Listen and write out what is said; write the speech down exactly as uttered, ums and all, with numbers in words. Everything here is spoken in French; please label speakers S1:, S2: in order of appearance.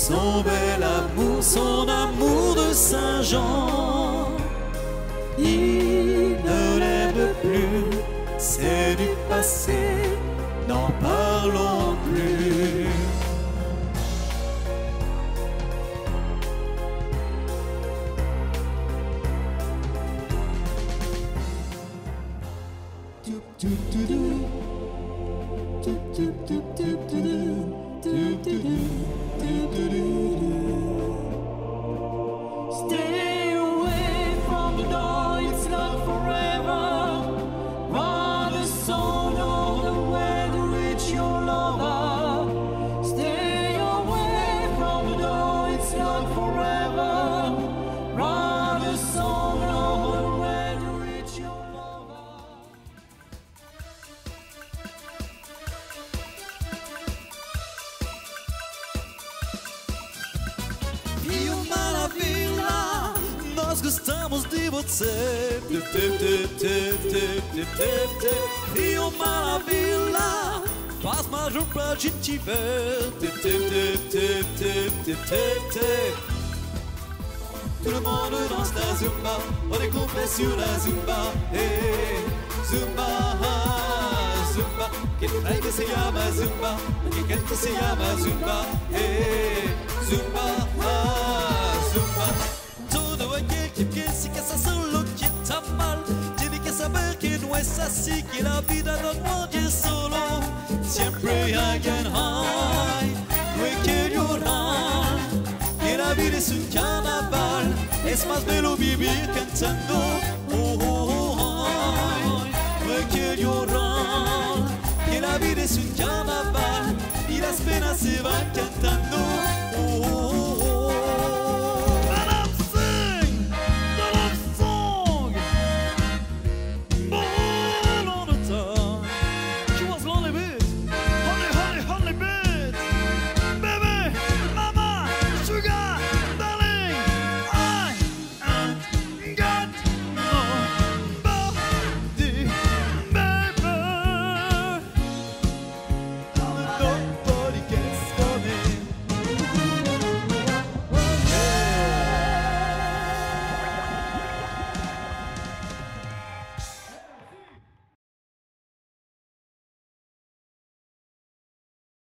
S1: son bel amour, son amour de Saint-Jean. Il ne l'aime plus, c'est du passé, n'en parlons plus.
S2: Stay away from the door, it's not forever. Run the song all the way to reach your lover. Stay away from the door, it's not forever. Run the song all the way to reach your lover.
S1: Io Malavilla, nós gostamos de você. Rio Malavilla, faz mais um pra gente ver. Tout le monde danse la Zumba, on est complet sur la Zumba. Hey, Zumba, Zumba, que traiga se llama Zumba, que canta se llama Zumba. Hey, Zumba, Zumba. Todo aquel que piense que está solo, que está mal, tiene que saber que no es así, que la vida no es solo. Siempre hay alguien hay, no hay que llorar, que la vida es un carnaval, es más bello vivir cantando. Oh, oh, oh, oh. No hay que llorar, que la vida es un carnaval y las penas se van cantando.